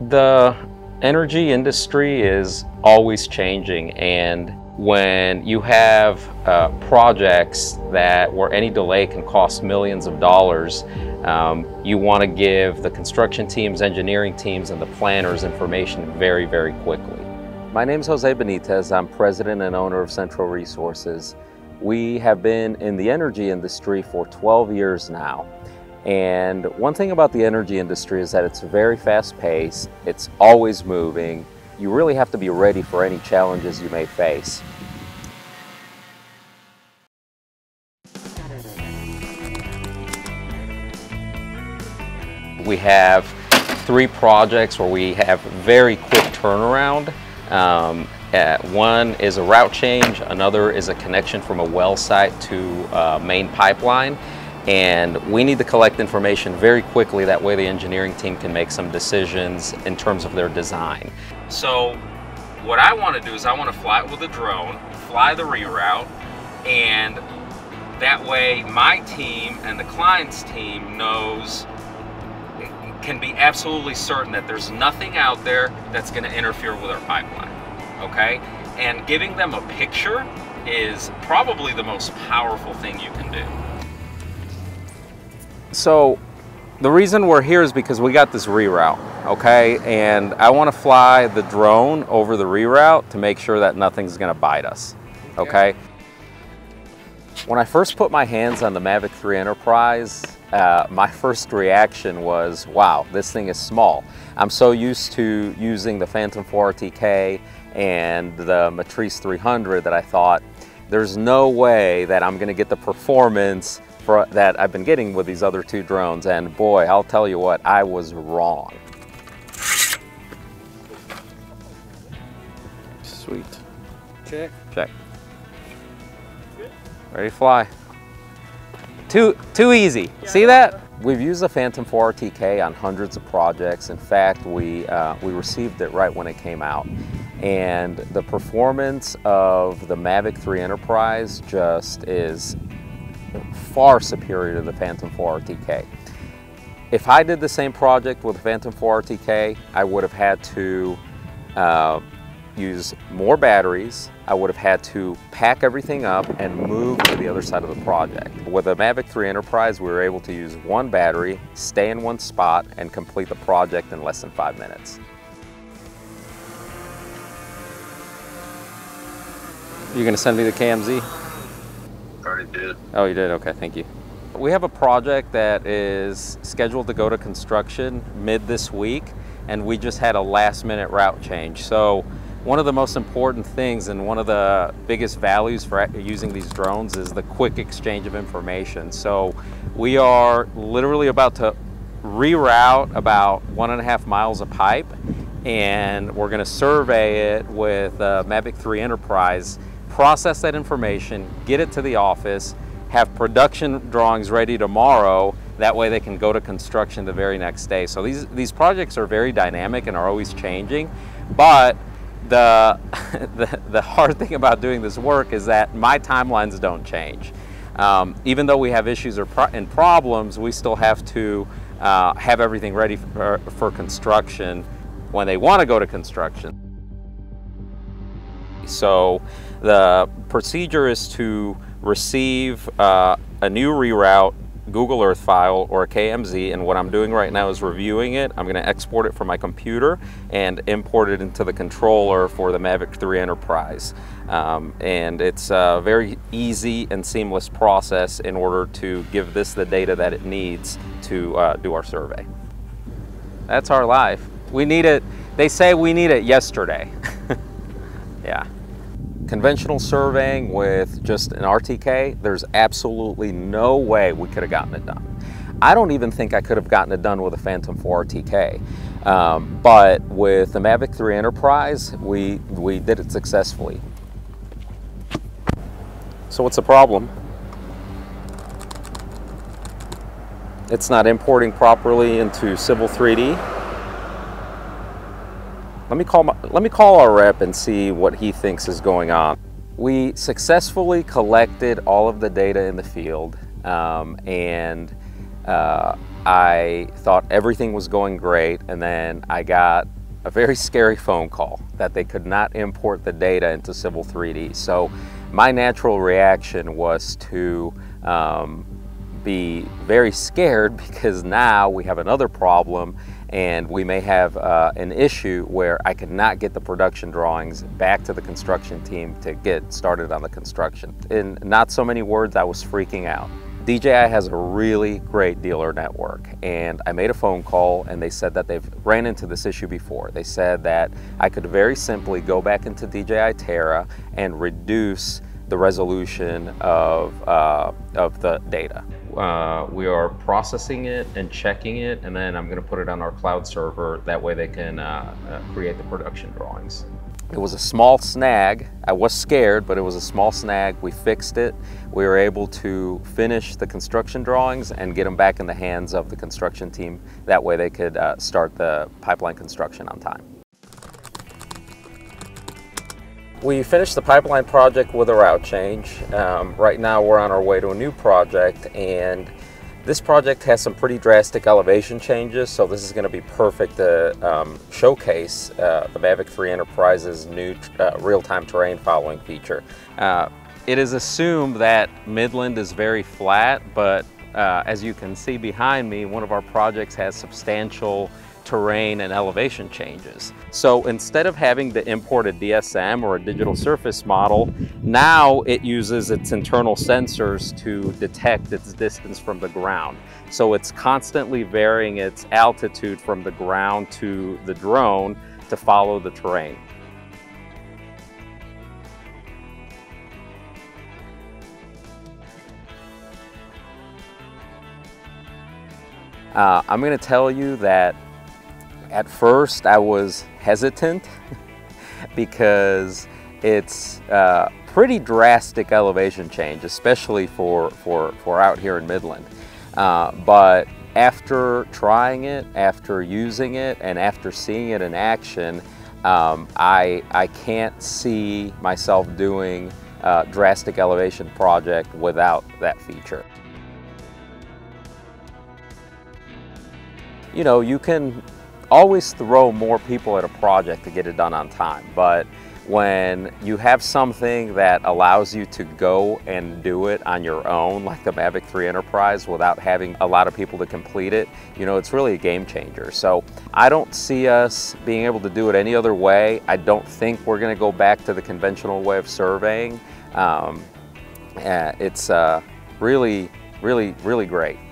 The energy industry is always changing, and when you have projects where any delay can cost millions of dollars, you want to give the construction teams, engineering teams, and the planners information very, very quickly. My name is Jose Benitez. I'm president and owner of Centro Resources. We have been in the energy industry for 12 years now. And one thing about the energy industry is that it's very fast-paced, it's always moving. You really have to be ready for any challenges you may face. We have 3 projects where we have very quick turnaround. One is a route change, another is a connection from a well site to main pipeline. And we need to collect information very quickly, that way the engineering team can make some decisions in terms of their design. So what I want to do is I want to fly it with a drone, fly the reroute, and that way my team and the client's team can be absolutely certain that there's nothing out there that's going to interfere with our pipeline, okay? And giving them a picture is probably the most powerful thing you can do. So the reason we're here is because we got this reroute, okay? And I want to fly the drone over the reroute to make sure that nothing's going to bite us, okay? When I first put my hands on the Mavic 3 Enterprise, my first reaction was, wow, this thing is small. I'm so used to using the Phantom 4 RTK and the Matrice 300 that I thought, there's no way that I'm going to get the performance that I've been getting with these other 2 drones, and boy, I'll tell you what, I was wrong. Sweet. Check. Check. Good. Ready to fly. Too easy. Yeah. See that? We've used the Phantom 4 RTK on hundreds of projects. In fact, we received it right when it came out. And the performance of the Mavic 3 Enterprise just is far superior to the Phantom 4 RTK. If I did the same project with the Phantom 4 RTK, I would have had to use more batteries. I would have had to pack everything up and move to the other side of the project. With the Mavic 3 Enterprise, we were able to use 1 battery, stay in 1 spot, and complete the project in less than 5 minutes. You're going to send me the KMZ? Already did. Oh, you did? Okay, thank you. We have a project that is scheduled to go to construction mid this week, and we just had a last-minute route change. So one of the most important things and one of the biggest values for using these drones is the quick exchange of information. So we are literally about to reroute about 1.5 miles of pipe, and we're going to survey it with Mavic 3 Enterprise, process that information, get it to the office, have production drawings ready tomorrow, that way they can go to construction the very next day. So these projects are very dynamic and are always changing, but the hard thing about doing this work is that my timelines don't change. Even though we have issues and problems, we still have to have everything ready for construction when they want to go to construction. So the procedure is to receive a new reroute Google Earth file or a KMZ, and what I'm doing right now is reviewing it. I'm going to export it from my computer and import it into the controller for the Mavic 3 Enterprise. And it's a very easy and seamless process in order to give this the data that it needs to do our survey. That's our life. We need it. They say we need it yesterday. Yeah. Conventional surveying with just an RTK, there's absolutely no way we could have gotten it done. I don't even think I could have gotten it done with a Phantom 4 RTK. But with the Mavic 3 Enterprise, we did it successfully. So what's the problem? It's not importing properly into Civil 3D. Let me call our rep and see what he thinks is going on. We successfully collected all of the data in the field, and I thought everything was going great, and then I got a very scary phone call that they could not import the data into Civil 3D. So my natural reaction was to be very scared, because now we have another problem and we may have an issue where I could not get the production drawings back to the construction team to get started on the construction. In not so many words, I was freaking out. DJI has a really great dealer network, and I made a phone call and they said that they've ran into this issue before. They said that I could very simply go back into DJI Terra and reduce the resolution of the data. We are processing it and checking it, and then I'm going to put it on our cloud server. That way they can create the production drawings. It was a small snag. I was scared, but it was a small snag. We fixed it. We were able to finish the construction drawings and get them back in the hands of the construction team. That way they could start the pipeline construction on time. We finished the pipeline project with a route change. Right now we're on our way to a new project, and this project has some pretty drastic elevation changes, so this is going to be perfect to showcase the Mavic 3 Enterprise's new real-time terrain following feature. It is assumed that Midland is very flat, but as you can see behind me, one of our projects has substantial terrain and elevation changes. So instead of having to import a DSM or a digital surface model, now it uses its internal sensors to detect its distance from the ground. So it's constantly varying its altitude from the ground to the drone to follow the terrain. I'm going to tell you that at first I was hesitant because it's pretty drastic elevation change, especially for out here in Midland. But after trying it, after using it, and after seeing it in action, I can't see myself doing a drastic elevation project without that feature. You know, you can always throw more people at a project to get it done on time, but when you have something that allows you to go and do it on your own, like the Mavic 3 Enterprise, without having a lot of people to complete it, you know, it's really a game changer. So I don't see us being able to do it any other way. I don't think we're going to go back to the conventional way of surveying. It's really, really, really great.